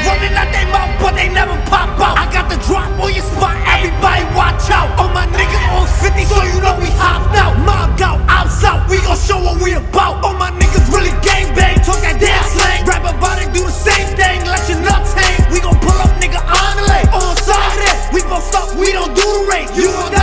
running out they mouth, but they never pop out. I got the drop on your spot, everybody watch out. All my niggas on 50, so you know we hopped out. Mobbed out, outs out, we gon' show what we about. All my niggas really gang bang, talk that damn slang. Rap about it, do the same thing, let your nuts hang. We gon' pull up, nigga, on the lake. On side of that, we gon' stop, we don't do the race. You